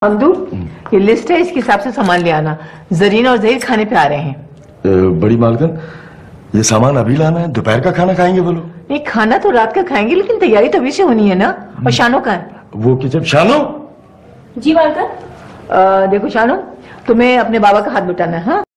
हमदू, ये लिस्ट है, इसके हिसाब से सामान ले आना। जरीन और जहीर खाने पे आ रहे हैं। बड़ी मालकिन, ये सामान अभी लाना है? दोपहर का खाना खाएंगे बोलो? नहीं, खाना तो रात का खाएंगे, लेकिन तैयारी तो अभी से होनी है ना। और शानो का है वो किचन। शानो जी मालकिन। देखो शानो, तुम्हें अपने बाबा का हाथ लुटाना है। हाँ